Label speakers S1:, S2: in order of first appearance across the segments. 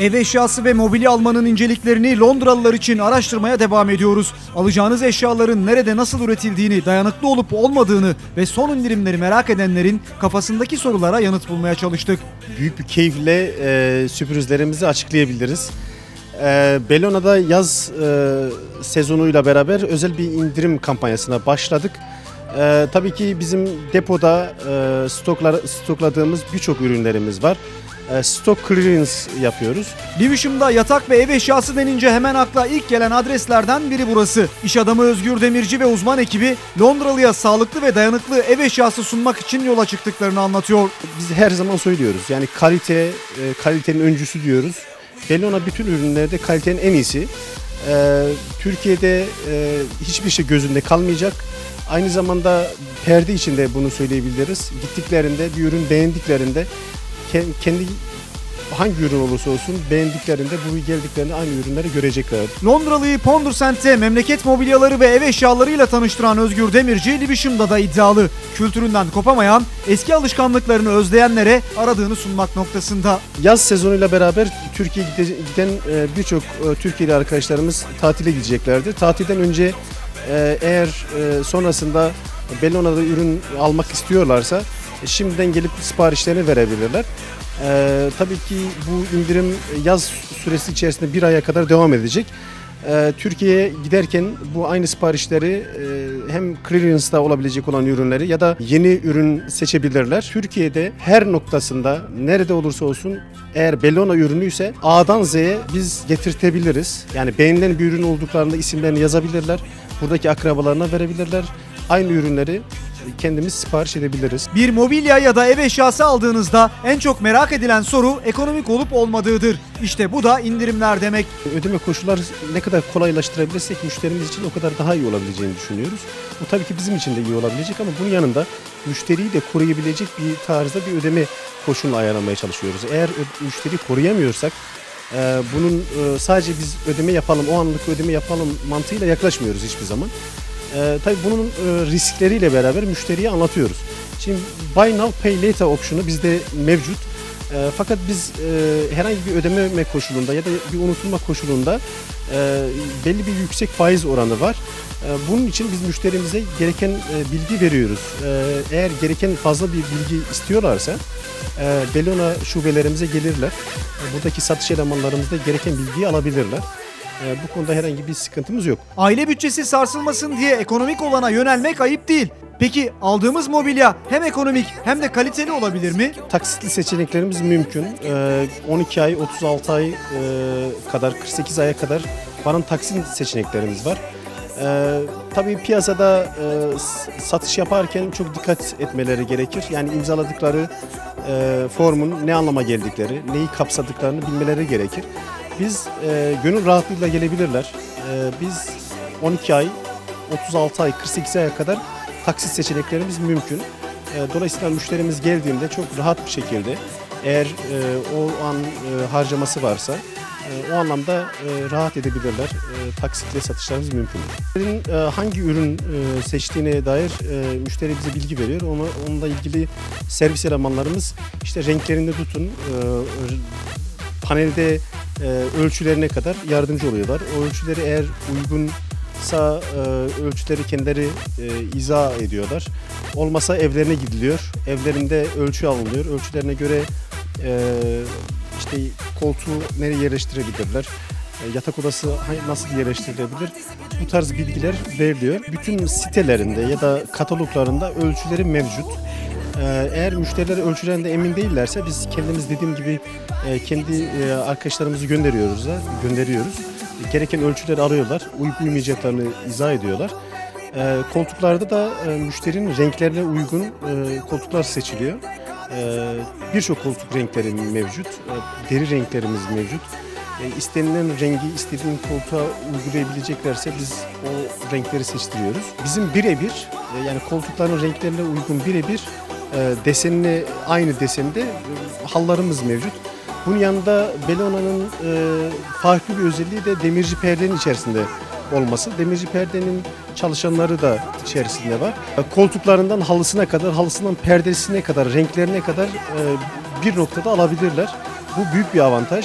S1: Ev eşyası ve mobilya almanın inceliklerini Londralılar için araştırmaya devam ediyoruz. Alacağınız eşyaların nerede nasıl üretildiğini, dayanıklı olup olmadığını ve son indirimleri merak edenlerin kafasındaki sorulara yanıt bulmaya çalıştık.
S2: Büyük bir keyifle sürprizlerimizi açıklayabiliriz. Bellona'da yaz sezonuyla beraber özel bir indirim kampanyasına başladık. Tabii ki bizim depoda stokladığımız birçok ürünlerimiz var. Stock clearance yapıyoruz.
S1: Livisham'da yatak ve ev eşyası denince hemen akla ilk gelen adreslerden biri burası. İş adamı Özgür Demirci ve uzman ekibi Londralı'ya sağlıklı ve dayanıklı ev eşyası sunmak için yola çıktıklarını anlatıyor.
S2: Biz her zaman söylüyoruz, yani kalitenin öncüsü diyoruz. Bellona bütün ürünlerde kalitenin en iyisi. Türkiye'de hiçbir şey gözünde kalmayacak. Aynı zamanda perde için de bunu söyleyebiliriz. Gittiklerinde bir ürün beğendiklerinde kendi hangi ürün olursa olsun beğendiklerinde buraya geldiklerinde aynı ürünleri görecekler.
S1: Londralı'yı Pondersand'te memleket mobilyaları ve ev eşyalarıyla tanıştıran Özgür Demirci, Livisham'da da iddialı. Kültüründen kopamayan, eski alışkanlıklarını özleyenlere aradığını sunmak noktasında.
S2: Yaz sezonuyla beraber Türkiye'ye giden birçok Türkiye'li arkadaşlarımız tatile gideceklerdir. Tatilden önce eğer sonrasında Bellona'da ürün almak istiyorlarsa şimdiden gelip siparişlerini verebilirler. Tabii ki bu indirim yaz süresi içerisinde bir aya kadar devam edecek. Türkiye'ye giderken bu aynı siparişleri hem clearance'da olabilecek olan ürünleri ya da yeni ürün seçebilirler. Türkiye'de her noktasında nerede olursa olsun eğer Bellona ürünüyse A'dan Z'ye biz getirtebiliriz. Yani beğenilen bir ürün olduklarında isimlerini yazabilirler. Buradaki akrabalarına verebilirler. Aynı ürünleri kendimiz sipariş edebiliriz.
S1: Bir mobilya ya da ev eşyası aldığınızda en çok merak edilen soru ekonomik olup olmadığıdır. İşte bu da indirimler demek.
S2: Ödeme koşulları ne kadar kolaylaştırabilirsek müşterimiz için o kadar daha iyi olabileceğini düşünüyoruz. Bu tabii ki bizim için de iyi olabilecek ama bunun yanında müşteriyi de koruyabilecek bir tarzda bir ödeme koşulunu ayarlamaya çalışıyoruz. Eğer müşteriyi koruyamıyorsak bunun sadece biz ödeme yapalım, o anlık ödeme yapalım mantığıyla yaklaşmıyoruz hiçbir zaman. Tabii bunun riskleriyle beraber müşteriye anlatıyoruz. Şimdi Buy Now Pay Later opsiyonu bizde mevcut. Fakat biz herhangi bir ödeme koşulunda ya da bir unutulma koşulunda belli bir yüksek faiz oranı var. Bunun için biz müşterimize gereken bilgi veriyoruz. Eğer gereken fazla bir bilgi istiyorlarsa Bellona şubelerimize gelirler. Buradaki satış elemanlarımızda gereken bilgiyi alabilirler. Bu konuda herhangi bir sıkıntımız yok.
S1: Aile bütçesi sarsılmasın diye ekonomik olana yönelmek ayıp değil. Peki aldığımız mobilya hem ekonomik hem de kaliteli olabilir mi?
S2: Taksitli seçeneklerimiz mümkün. 12 ay, 36 ay kadar, 48 aya kadar varan taksit seçeneklerimiz var. Tabii piyasada satış yaparken çok dikkat etmeleri gerekir. Yani imzaladıkları formun ne anlama geldikleri, neyi kapsadıklarını bilmeleri gerekir. Biz gönül rahatlığıyla gelebilirler. Biz 12 ay, 36 ay, 48 aya kadar taksit seçeneklerimiz mümkün. Dolayısıyla müşterimiz geldiğinde çok rahat bir şekilde eğer o an harcaması varsa o anlamda rahat edebilirler. Taksitle satışlarımız mümkün. Hangi ürün seçtiğine dair müşteri bize bilgi veriyor. Onunla ilgili servis elemanlarımız işte renklerinde tutun, panelde ölçülerine kadar yardımcı oluyorlar. O ölçüleri eğer uygunsa ölçüleri kendileri izah ediyorlar. Olmasa evlerine gidiliyor. Evlerinde ölçü alınıyor. Ölçülerine göre işte koltuğu nereye yerleştirebilirler, yatak odası nasıl yerleştirilebilir, bu tarz bilgiler veriliyor. Bütün sitelerinde ya da kataloglarında ölçüleri mevcut. Eğer müşteriler ölçülerinde emin değillerse biz kendimiz dediğim gibi kendi arkadaşlarımızı gönderiyoruz. Gereken ölçüleri arıyorlar, uyup uymayacaklarını izah ediyorlar. Koltuklarda da müşterinin renklerine uygun koltuklar seçiliyor. Birçok koltuk renkleri mevcut, deri renklerimiz mevcut. İstenilen rengi istediğin koltuğa uygulayabileceklerse biz o renkleri seçtiriyoruz. Bizim birebir yani koltukların renklerine uygun birebir desenine aynı desende hallarımız mevcut. Bunun yanında Bellona'nın farklı bir özelliği de demirci perdenin içerisinde olması. Demirci perdenin çalışanları da içerisinde var. Koltuklarından halısına kadar, halısından perdesine kadar, renklerine kadar bir noktada alabilirler. Bu büyük bir avantaj.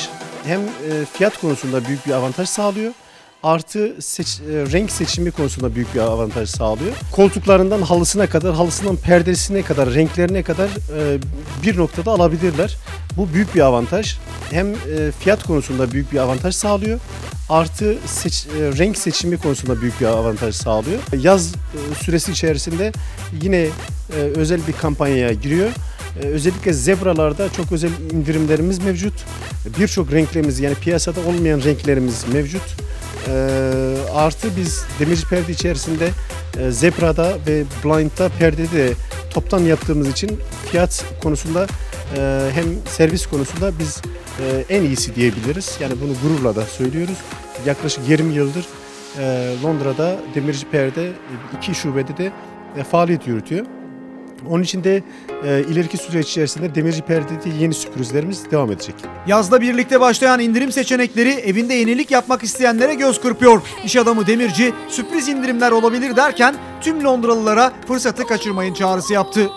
S2: hem fiyat konusunda büyük bir avantaj sağlıyor. Artı renk seçimi konusunda büyük bir avantaj sağlıyor. Koltuklarından halısına kadar, halısından perdesine kadar, renklerine kadar bir noktada alabilirler. Bu büyük bir avantaj. Hem fiyat konusunda büyük bir avantaj sağlıyor. Artı renk seçimi konusunda büyük bir avantaj sağlıyor. Yaz süresi içerisinde yine özel bir kampanyaya giriyor. Özellikle zebralarda çok özel indirimlerimiz mevcut. Birçok renklerimiz, yani piyasada olmayan renklerimiz mevcut. Artı biz demirci perde içerisinde zebrada ve blind'da perdede de toptan yaptığımız için fiyat konusunda hem servis konusunda biz en iyisi diyebiliriz. Yani bunu gururla da söylüyoruz. Yaklaşık 20 yıldır Londra'da demirci perde 2 şubede de faaliyet yürütüyor. Onun için de ileriki süreç içerisinde demirci perdede yeni sürprizlerimiz devam edecek.
S1: Yazla birlikte başlayan indirim seçenekleri evinde yenilik yapmak isteyenlere göz kırpıyor. İş adamı Demirci sürpriz indirimler olabilir derken tüm Londralılara fırsatı kaçırmayın çağrısı yaptı.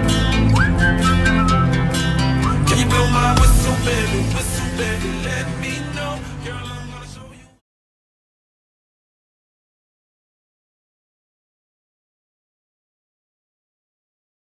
S3: Baby, let me